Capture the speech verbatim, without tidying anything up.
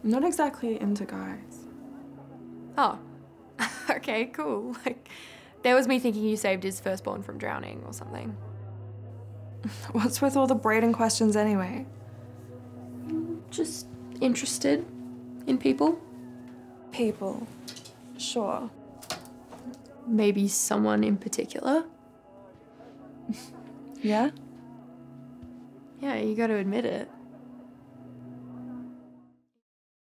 Not exactly into guys. Oh, okay, cool. Like, that was me thinking you saved his firstborn from drowning or something. What's with all the Brayden questions anyway? Just interested in people. People. Sure. Maybe someone in particular. Yeah? Yeah, you gotta admit it.